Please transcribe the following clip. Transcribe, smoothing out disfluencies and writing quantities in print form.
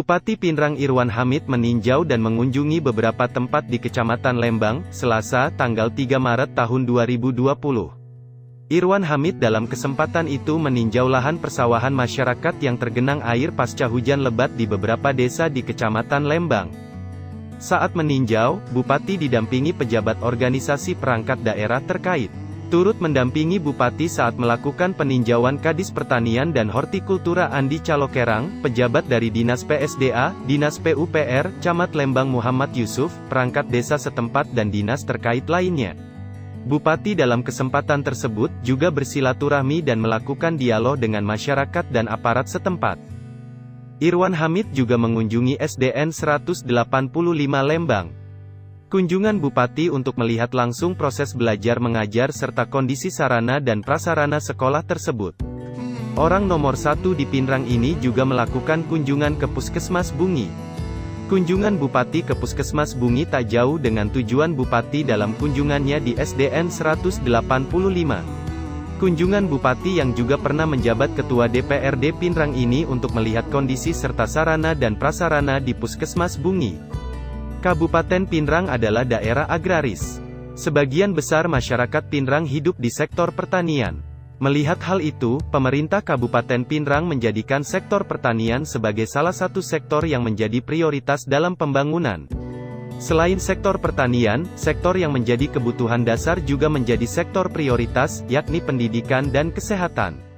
Bupati Pinrang Irwan Hamid meninjau dan mengunjungi beberapa tempat di Kecamatan Lembang, Selasa, tanggal 3 Maret tahun 2020. Irwan Hamid dalam kesempatan itu meninjau lahan persawahan masyarakat yang tergenang air pasca hujan lebat di beberapa desa di Kecamatan Lembang. Saat meninjau, Bupati didampingi pejabat organisasi perangkat daerah terkait. Turut mendampingi Bupati saat melakukan peninjauan Kadis Pertanian dan Hortikultura Andi Calokerang, pejabat dari Dinas PSDA, Dinas PUPR, Camat Lembang Muhammad Yusuf, perangkat desa setempat dan dinas terkait lainnya. Bupati dalam kesempatan tersebut juga bersilaturahmi dan melakukan dialog dengan masyarakat dan aparat setempat. Irwan Hamid juga mengunjungi SDN 185 Lembang. Kunjungan Bupati untuk melihat langsung proses belajar mengajar serta kondisi sarana dan prasarana sekolah tersebut. Orang nomor 1 di Pinrang ini juga melakukan kunjungan ke Puskesmas Bungi. Kunjungan Bupati ke Puskesmas Bungi tak jauh dengan tujuan Bupati dalam kunjungannya di SDN 185. Kunjungan Bupati yang juga pernah menjabat Ketua DPRD Pinrang ini untuk melihat kondisi serta sarana dan prasarana di Puskesmas Bungi. Kabupaten Pinrang adalah daerah agraris. Sebagian besar masyarakat Pinrang hidup di sektor pertanian. Melihat hal itu, pemerintah Kabupaten Pinrang menjadikan sektor pertanian sebagai salah satu sektor yang menjadi prioritas dalam pembangunan. Selain sektor pertanian, sektor yang menjadi kebutuhan dasar juga menjadi sektor prioritas, yakni pendidikan dan kesehatan.